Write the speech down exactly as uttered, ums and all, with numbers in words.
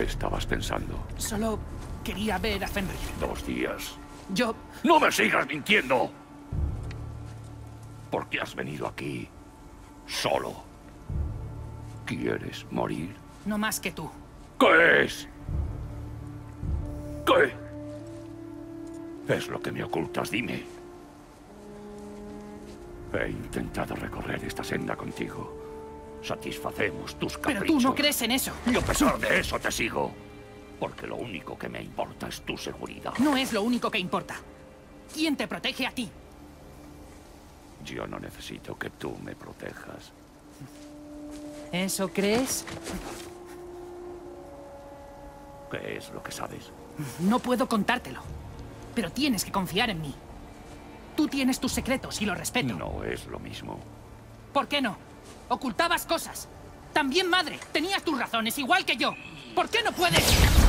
estabas pensando? Solo quería ver a Fenrir. Dos días. Yo... ¡No me sigas mintiendo! ¿Por qué has venido aquí solo? ¿Quieres morir? No más que tú. ¿Qué es? ¿Qué es lo que me ocultas? Dime. He intentado recorrer esta senda contigo. Satisfacemos tus caprichos. Pero tú no crees en eso. Y a pesar de eso te sigo. Porque lo único que me importa es tu seguridad. No es lo único que importa. ¿Quién te protege a ti? Yo no necesito que tú me protejas. ¿Eso crees? ¿Qué es lo que sabes? No puedo contártelo. Pero tienes que confiar en mí. Tú tienes tus secretos y lo respeto. No es lo mismo. ¿Por qué no? Ocultabas cosas. También, madre, tenías tus razones, igual que yo. ¿Por qué no puedes?